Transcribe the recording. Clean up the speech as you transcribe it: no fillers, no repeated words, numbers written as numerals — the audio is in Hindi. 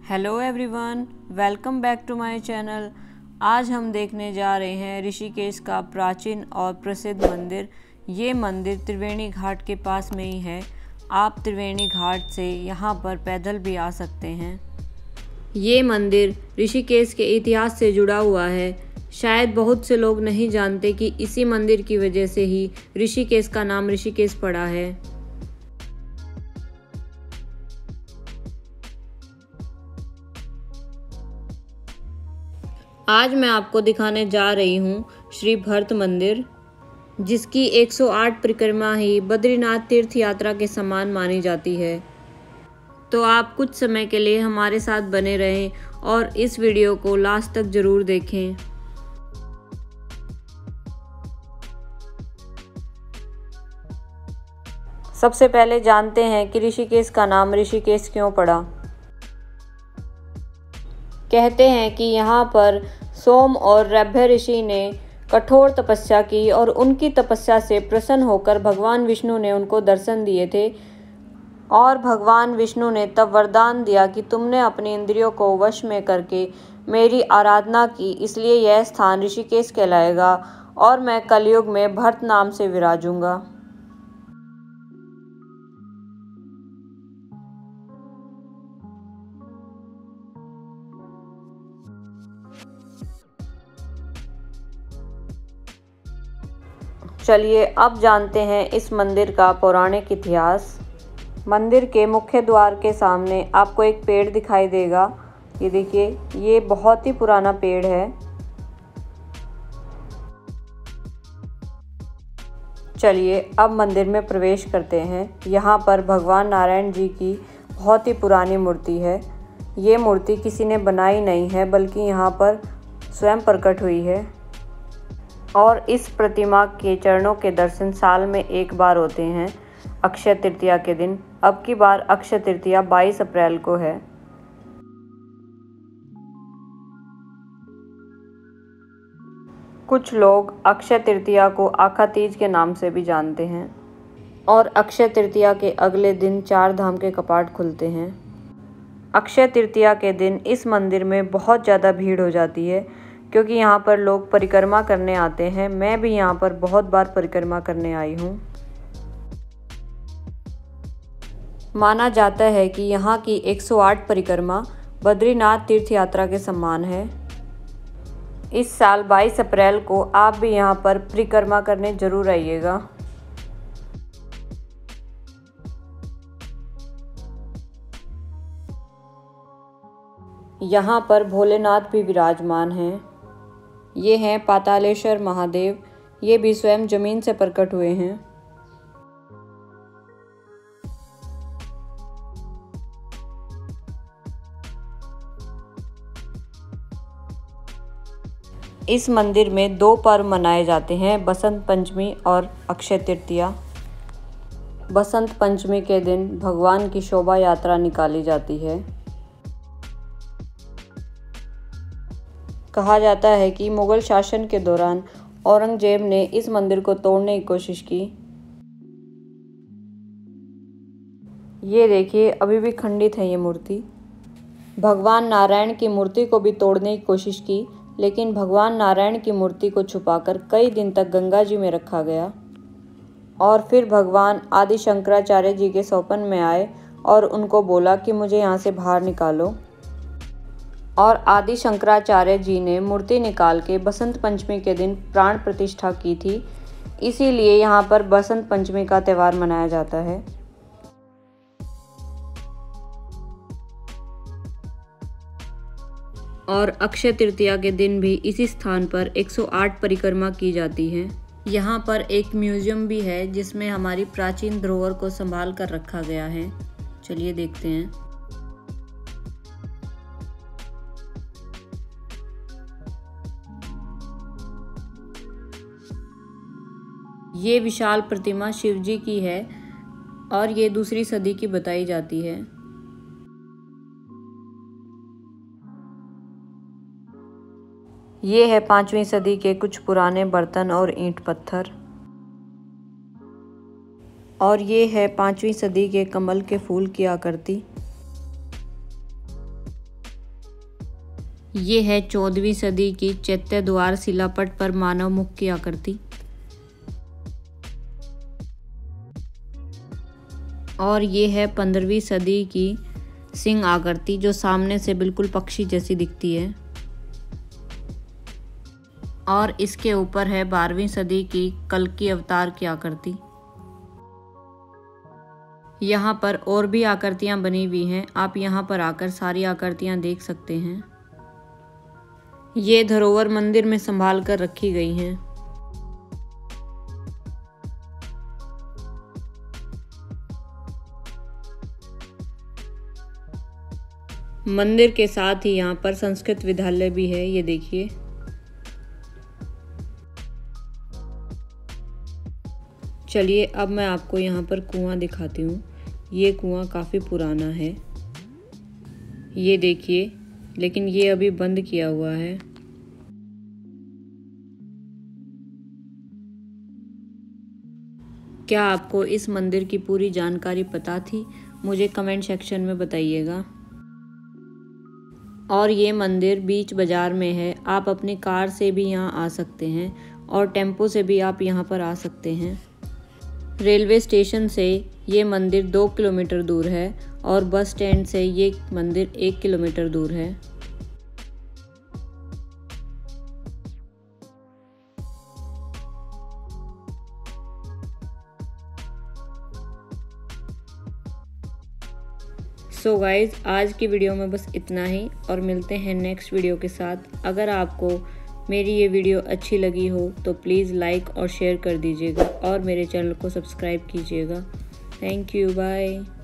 Hello everyone, welcome back to my channel. आज हम देखने जा रहे हैं ऋषिकेश का प्राचीन और प्रसिद्ध मंदिर। ये मंदिर त्रिवेणी घाट के पास में ही है। आप त्रिवेणी घाट से यहाँ पर पैदल भी आ सकते हैं। ये मंदिर ऋषिकेश के इतिहास से जुड़ा हुआ है। शायद बहुत से लोग नहीं जानते कि इसी मंदिर की वजह से ही ऋषिकेश का नाम ऋषिकेश पड़ा है। आज मैं आपको दिखाने जा रही हूँ श्री भरत मंदिर, जिसकी 108 परिक्रमा ही बद्रीनाथ तीर्थ यात्रा के समान मानी जाती है। तो आप कुछ समय के लिए हमारे साथ बने रहें और इस वीडियो को लास्ट तक जरूर देखें। सबसे पहले जानते हैं कि ऋषिकेश का नाम ऋषिकेश क्यों पड़ा। कहते हैं कि यहाँ पर सोम और रभ्य ऋषि ने कठोर तपस्या की और उनकी तपस्या से प्रसन्न होकर भगवान विष्णु ने उनको दर्शन दिए थे। और भगवान विष्णु ने तब वरदान दिया कि तुमने अपनी इंद्रियों को वश में करके मेरी आराधना की, इसलिए यह स्थान ऋषिकेश कहलाएगा और मैं कलयुग में भरत नाम से विराजूंगा। चलिए अब जानते हैं इस मंदिर का पौराणिक इतिहास। मंदिर के मुख्य द्वार के सामने आपको एक पेड़ दिखाई देगा। ये देखिए, ये बहुत ही पुराना पेड़ है। चलिए अब मंदिर में प्रवेश करते हैं। यहाँ पर भगवान नारायण जी की बहुत ही पुरानी मूर्ति है। ये मूर्ति किसी ने बनाई नहीं है, बल्कि यहाँ पर स्वयं प्रकट हुई है। और इस प्रतिमा के चरणों के दर्शन साल में एक बार होते हैं, अक्षय तृतीया के दिन। अब की बार अक्षय तृतीया 22 अप्रैल को है। कुछ लोग अक्षय तृतीया को आखा तीज के नाम से भी जानते हैं। और अक्षय तृतीया के अगले दिन 4 धाम के कपाट खुलते हैं। अक्षय तृतीया के दिन इस मंदिर में बहुत ज़्यादा भीड़ हो जाती है, क्योंकि यहाँ पर लोग परिक्रमा करने आते हैं। मैं भी यहाँ पर बहुत बार परिक्रमा करने आई हूँ। माना जाता है कि यहाँ की 108 परिक्रमा बद्रीनाथ तीर्थ यात्रा के समान है। इस साल 22 अप्रैल को आप भी यहाँ पर परिक्रमा करने जरूर आइएगा। यहाँ पर भोलेनाथ भी विराजमान हैं। ये हैं पातालेश्वर महादेव। ये भी स्वयं जमीन से प्रकट हुए हैं। इस मंदिर में 2 पर्व मनाए जाते हैं, बसंत पंचमी और अक्षय तृतीया। बसंत पंचमी के दिन भगवान की शोभा यात्रा निकाली जाती है। कहा जाता है कि मुगल शासन के दौरान औरंगजेब ने इस मंदिर को तोड़ने की कोशिश की। ये देखिए, अभी भी खंडित है ये मूर्ति। भगवान नारायण की मूर्ति को भी तोड़ने की कोशिश की, लेकिन भगवान नारायण की मूर्ति को छुपाकर कई दिन तक गंगा जी में रखा गया। और फिर भगवान आदि शंकराचार्य जी के स्वप्न में आए और उनको बोला कि मुझे यहाँ से बाहर निकालो। और आदि शंकराचार्य जी ने मूर्ति निकाल के बसंत पंचमी के दिन प्राण प्रतिष्ठा की थी। इसीलिए यहाँ पर बसंत पंचमी का त्यौहार मनाया जाता है। और अक्षय तृतीया के दिन भी इसी स्थान पर 108 परिक्रमा की जाती है। यहाँ पर एक म्यूजियम भी है, जिसमें हमारी प्राचीन धरोहर को संभाल कर रखा गया है। चलिए देखते हैं। ये विशाल प्रतिमा शिवजी की है और ये 2री सदी की बताई जाती है। ये है 5वीं सदी के कुछ पुराने बर्तन और ईंट पत्थर। और ये है 5वीं सदी के कमल के फूल की आकृति। ये है 14वीं सदी की चैत्य द्वार शिलापट पर मानव मुख की आकृति। और ये है 15वीं सदी की सिंह आकृति जो सामने से बिल्कुल पक्षी जैसी दिखती है। और इसके ऊपर है 12वीं सदी की कल्कि अवतार की आकृति। यहाँ पर और भी आकृतियाँ बनी हुई हैं, आप यहाँ पर आकर सारी आकृतियाँ देख सकते हैं। ये धरोहर मंदिर में संभाल कर रखी गई हैं। मंदिर के साथ ही यहाँ पर संस्कृत विद्यालय भी है, ये देखिए। चलिए अब मैं आपको यहाँ पर कुआं दिखाती हूँ। ये कुआं काफ़ी पुराना है, ये देखिए, लेकिन ये अभी बंद किया हुआ है। क्या आपको इस मंदिर की पूरी जानकारी पता थी? मुझे कमेंट सेक्शन में बताइएगा। और ये मंदिर बीच बाज़ार में है, आप अपनी कार से भी यहाँ आ सकते हैं और टेम्पो से भी आप यहाँ पर आ सकते हैं। रेलवे स्टेशन से ये मंदिर 2 किलोमीटर दूर है और बस स्टैंड से ये मंदिर 1 किलोमीटर दूर है। सो गाइज़, आज की वीडियो में बस इतना ही और मिलते हैं नेक्स्ट वीडियो के साथ। अगर आपको मेरी ये वीडियो अच्छी लगी हो तो प्लीज़ लाइक और शेयर कर दीजिएगा और मेरे चैनल को सब्सक्राइब कीजिएगा। Thank you, bye.